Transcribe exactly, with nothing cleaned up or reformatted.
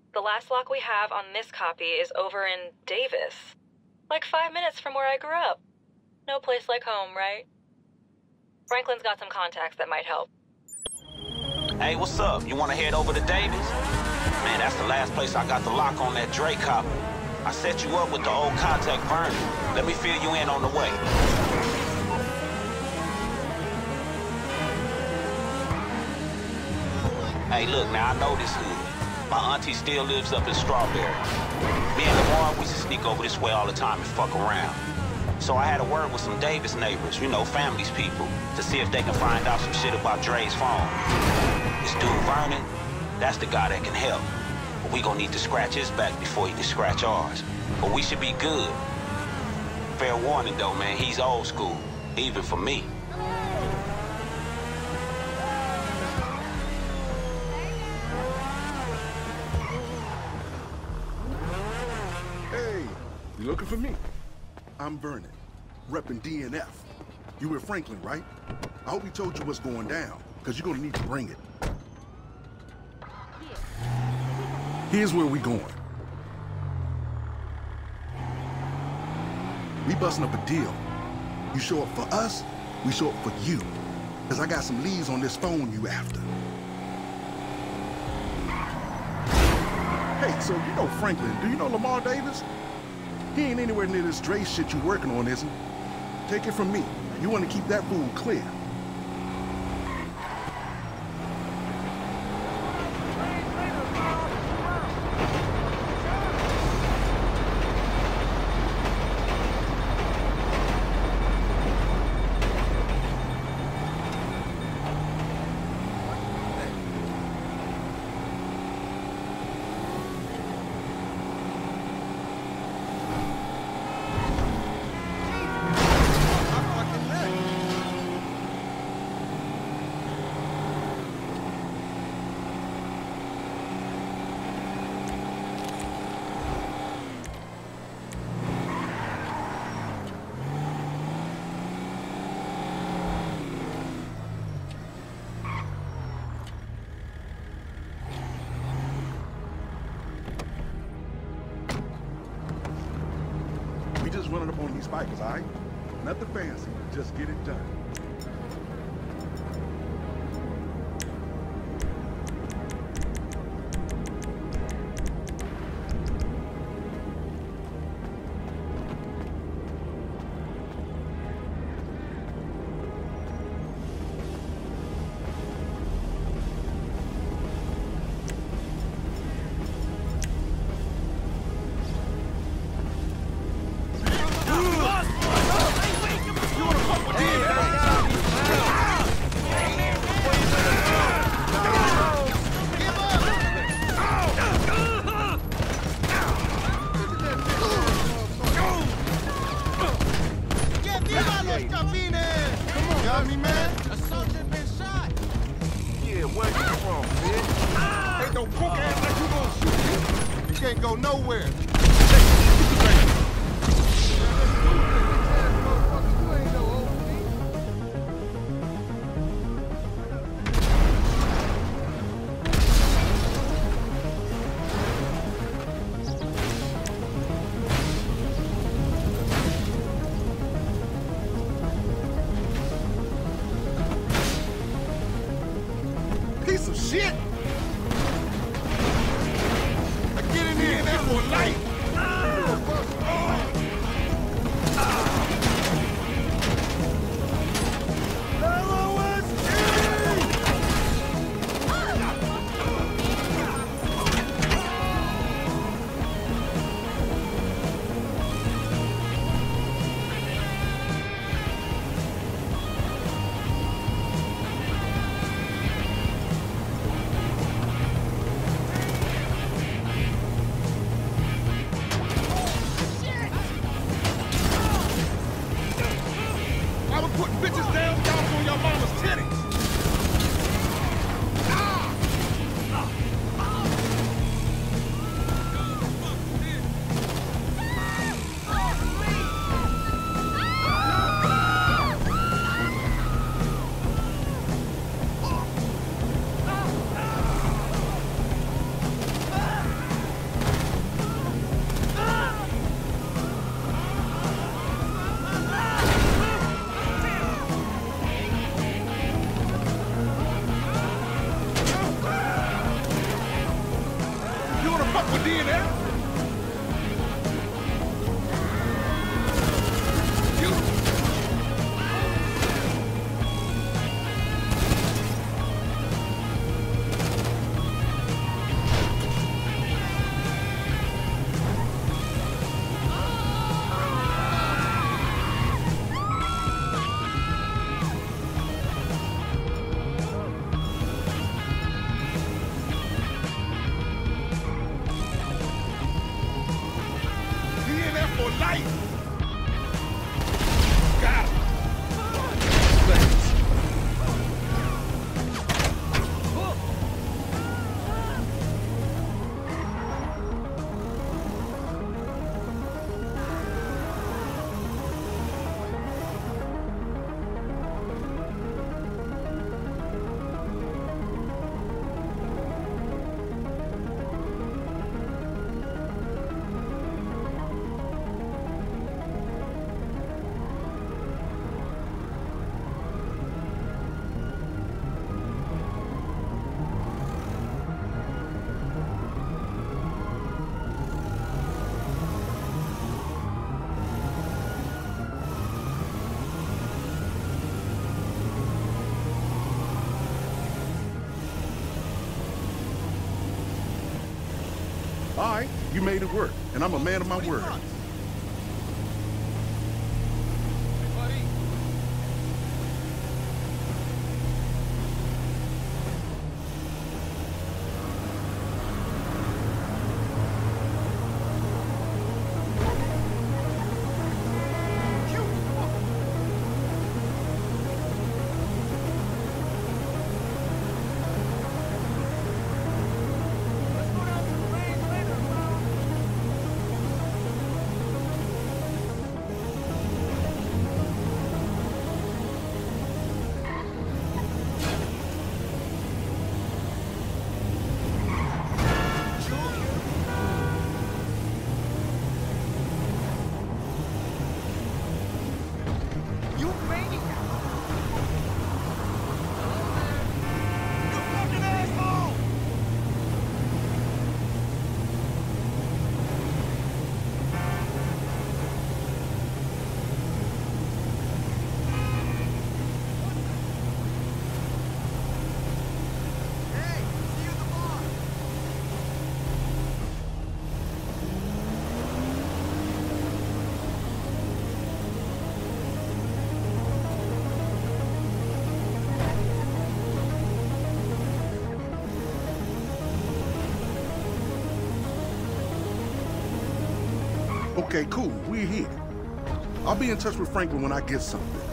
The last lock we have on this copy is over in Davis. Like five minutes from where I grew up. No place like home, right? Franklin's got some contacts that might help. Hey, what's up? You wanna head over to Davis? Man, that's the last place I got the lock on that Dre copy. I set you up with the old contact Vernon. Let me fill you in on the way. Hey, look, now I know this hood. My auntie still lives up in Strawberry. Me and Lamar, we just sneak over this way all the time and fuck around. So I had a word with some Davis neighbors, you know, family's people, to see if they can find out some shit about Dre's phone. This dude Vernon, that's the guy that can help. But we gonna need to scratch his back before he can scratch ours. But we should be good. Fair warning though, man, he's old school, even for me. Hey, you looking for me? I'm Vernon, repping D N F. You with Franklin, right? I hope he told you what's going down, because you're gonna need to bring it. Here's where we going. We busting up a deal. You show up for us, we show up for you. Because I got some leads on this phone you after. Hey, so you know Franklin. Do you know Lamar Davis? He ain't anywhere near this Dre shit you working on, is he? Take it from me. You want to keep that fool clear. Running up on these bikers, all right? Nothing fancy, just get it done. Piece of shit! I get in here and that's for life! With D N F? For life! Got him! Thanks. All right, you made it work, and I'm a man of my word. Okay, cool. We're here. I'll be in touch with Franklin when I get something.